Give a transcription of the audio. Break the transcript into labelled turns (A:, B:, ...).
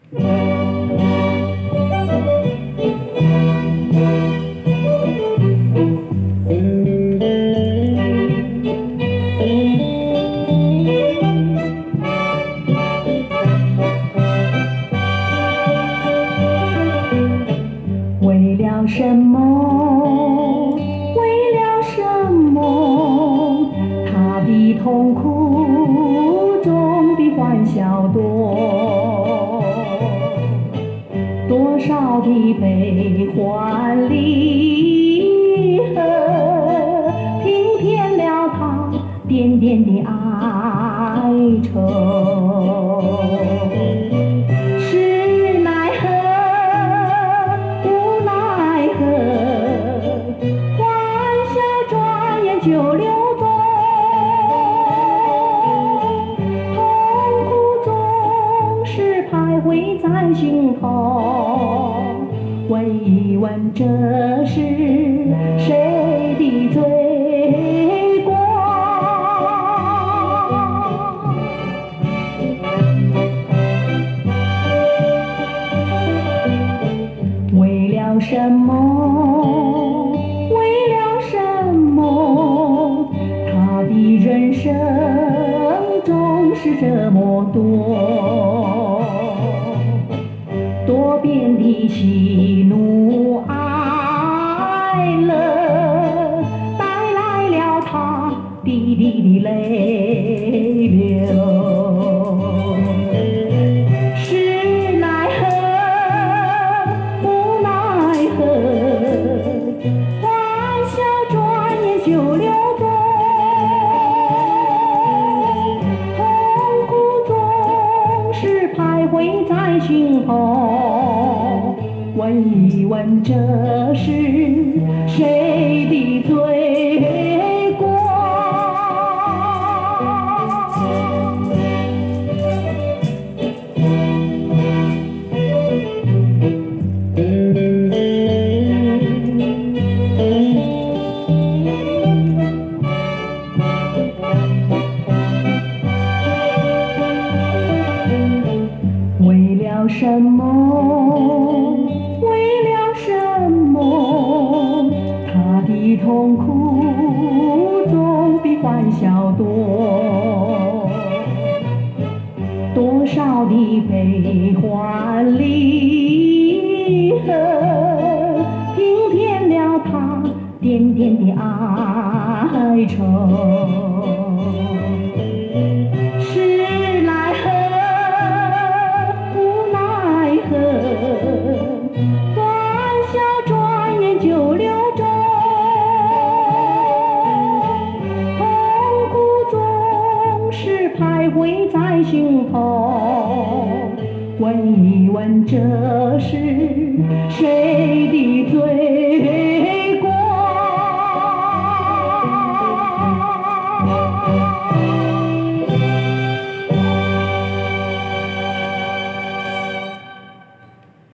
A: 为了什么？为了什么？他的痛苦中的欢笑多，多少的悲欢离合，平添了他点点的哀愁。就流走，痛苦总是徘徊在心头。问一问，这是谁的罪过？为了什么？为了什么？他的人生总是这么多，多变的喜怒哀乐，带来了他滴滴的泪流。是奈何，无奈何，欢笑转眼就流走。徘徊在心头，问一问，这是谁的罪过？为了什么？为了什么？他的痛苦总比欢笑多，多少的悲欢离合，平添了他点点的哀愁。就流走，痛苦总是徘徊在心头。问一问，这是谁的罪？